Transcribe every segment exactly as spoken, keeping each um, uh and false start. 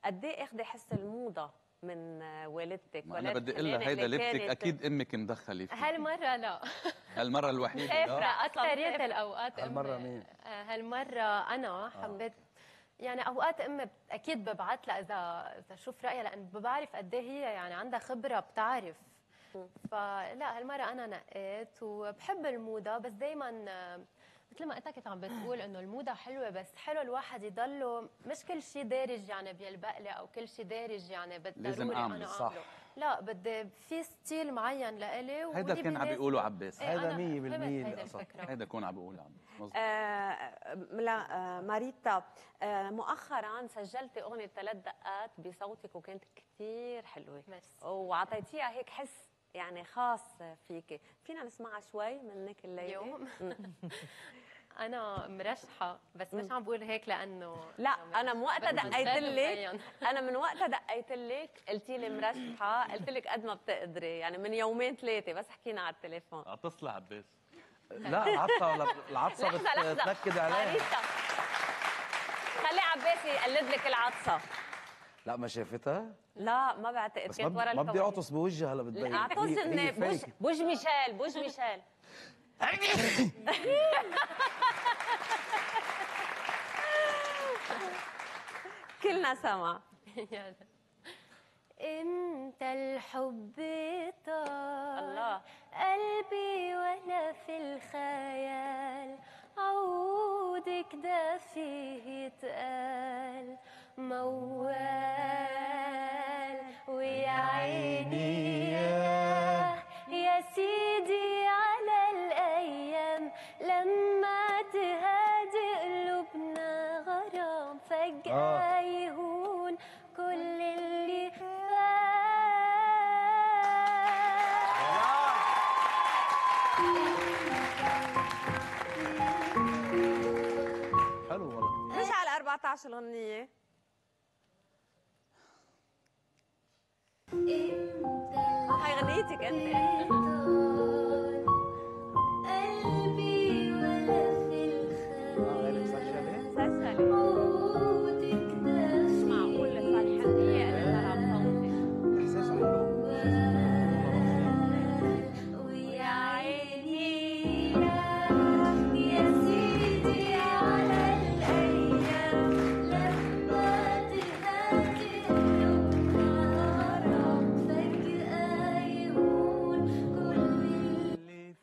قد ايه اخذي حس الموضه من والدتك؟ انا بدي اقول لها هيدا لبسك اكيد امك مدخله فيه. هالمره لا. هالمره الوحيده لا اكثرية الاوقات. هالمره مين؟ هالمره انا حبيت يعني اوقات امي اكيد ببعث لها اذا اذا شوف رايها، لان بعرف قد ايه هي يعني عندها خبره بتعرف. فلا هالمره انا نقيت وبحب الموضه، بس دائما مثل ما انت كنت عم بتقول انه الموضه حلوه، بس حلو الواحد يضله مش كل شيء دارج يعني بيلبق لي، او كل شيء دارج يعني بالضروري لازم أعمله. انا صح. اعمله. لا بدي في ستيل معين لإلي. هيدا كان عم بيقولوا عباس. هيدا مية بالمية هيدا الفكره. هيدا كون عم بيقول عباس. آه لا آه ماريتا، آه مؤخرا سجلتي اغنيه ثلاث دقات بصوتك وكانت كثير حلوه. ميرسي. وعطيتيها هيك حس يعني خاص فيكي، فينا نسمعها شوي منك الليله؟ اليوم انا مرشحه، بس مش عم بقول هيك لانه لا انا من وقتها دقيت لك انا من وقتها دقيت لك قلتي لي مرشحه، قلت لك قد ما بتقدري، يعني من يومين ثلاثه بس حكينا على التليفون. اتصل عباس. لا العطسه العطسه بتنكد عليها. خلي عباس يقلد لك العطسه. لا ما شافتها؟ لا ما بعتقد، بس كانت ورا ما بدي اعطس بوجهها هلا بتبين. اعطس اني بوج بوج ميشيل بوج ميشيل كلنا سمع. امتى الحب طال الله قلبي ولا في الخيال، عودك ده فيه يتقال موال، ويا عيني يا سيدي على الأيام لما تهادي قلوبنا غرام، فجأة يهون كل اللي حلو والله. مش على أربعطعش الغنية. هاي غنيتك انت. قلبي ولا في الخيال سجلي عودك ده مش معقول الفرحانية اللي طلع بصوتك. احساس حلو. ويا عيني يا سيدي على الأيام لما تهادي قلوبنا غرام، فجأة يهون كل اللي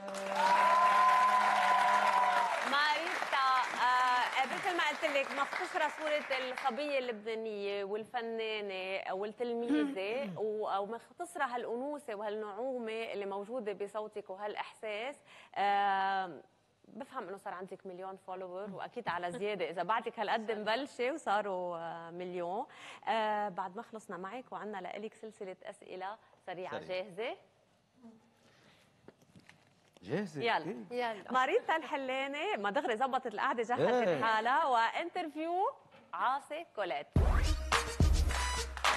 ماريتا، آه مثل ما قلت لك مختصرة صورة الصبية اللبنانية والفنانة والتلميذة، ومختصرة هالأنوثة وهالنعومة اللي موجودة بصوتك وهالإحساس. آه بفهم انه صار عندك مليون فولور، واكيد على زياده اذا بعدك هالقد مبلشه وصاروا آه مليون. آه بعد ما خلصنا معك وعندنا لك سلسله اسئله سريعه سريع. جاهزه؟ جاهزة؟ يلا يلا. ماريتا الحلاني ما دغري زبطت القعده جهزت إيه. حالها، وانترفيو عاصي كوليت.